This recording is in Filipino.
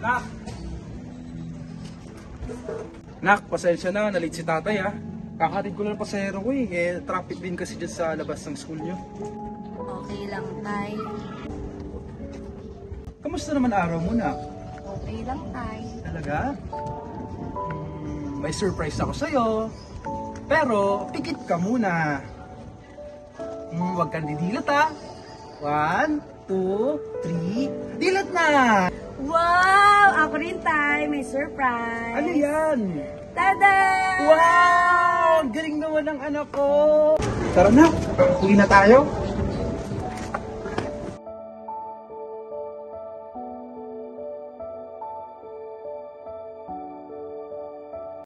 Nak! Nak, pasensya na, nalit si tatay ha. Kakatid ko lang pasahero ko traffic din kasi dyan sa labas ng school nyo. Okay lang, Tay. Kamusta naman araw mo, Nak? Okay lang, Tay. Talaga? May surprise ako sa'yo. Pero, pikit ka muna. Huwag kang didilat ha. 1, 2, 3, dilat na! Wow! Ako rin, Tay. May surprise. Ano yan? Tada! Wow! Ang galing naman ng anak ko! Tara na, uwi na tayo.